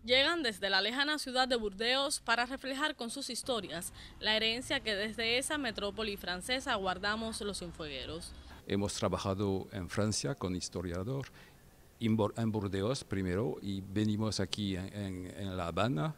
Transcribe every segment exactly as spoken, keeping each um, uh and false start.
Llegan desde la lejana ciudad de Burdeos para reflejar con sus historias la herencia que desde esa metrópoli francesa guardamos los cienfuegueros. Hemos trabajado en Francia con historiador, en Burdeos primero, y venimos aquí en, en, en La Habana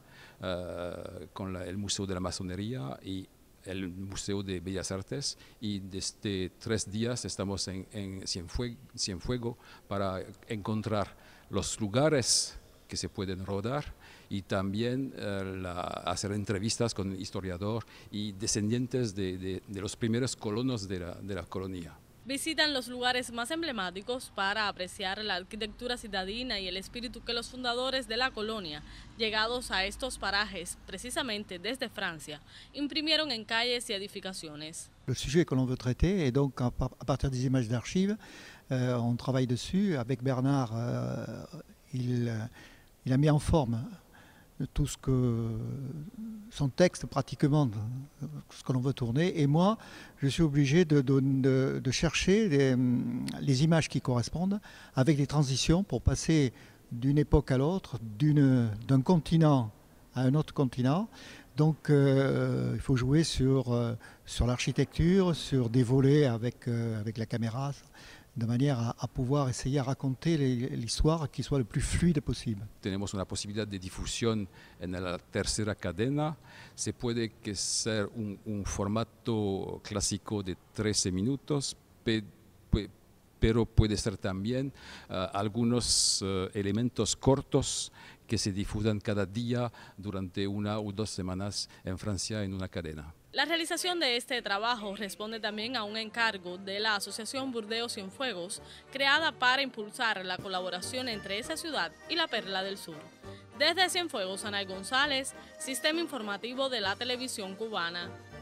uh, con la, el Museo de la Masonería y el Museo de Bellas Artes, y desde tres días estamos en, en Cienfuegos, Cienfuegos para encontrar los lugares que se pueden rodar y también uh, la, hacer entrevistas con el historiador y descendientes de, de, de los primeros colonos de la, de la colonia. Visitan los lugares más emblemáticos para apreciar la arquitectura citadina y el espíritu que los fundadores de la colonia, llegados a estos parajes precisamente desde Francia, imprimieron en calles y edificaciones. Le sujet que l'on veut traiter, et donc à partir des images d'archives, euh, on travaille dessus. Avec Bernard, euh, il, il a mis en forme tout ce que son texte pratiquement, ce que l'on veut tourner, et moi je suis obligé de, de, de chercher les, les images qui correspondent avec des transitions pour passer d'une époque à l'autre, d'un continent à un autre continent. Donc euh, il faut jouer sur, euh, sur l'architecture, sur des volets avec, euh, avec la caméra, de manière a, a pouvoir essayer a raconter l'histoire qui soit le plus fluide posible. Tenemos una posibilidad de difusión en la tercera cadena. Se puede que ser un, un formato clásico de trece minutos, pe, pe, pero puede ser también uh, algunos uh, elementos cortos que se difunden cada día durante una o dos semanas en Francia en una cadena. La realización de este trabajo responde también a un encargo de la Asociación Burdeos Cienfuegos, creada para impulsar la colaboración entre esa ciudad y la Perla del Sur. Desde Cienfuegos, Anay González, Sistema Informativo de la Televisión Cubana.